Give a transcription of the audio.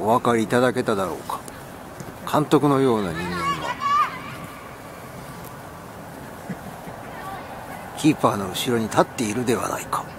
分かりいただけただろうか。監督のような人間がキーパーの後ろに立っているではないか。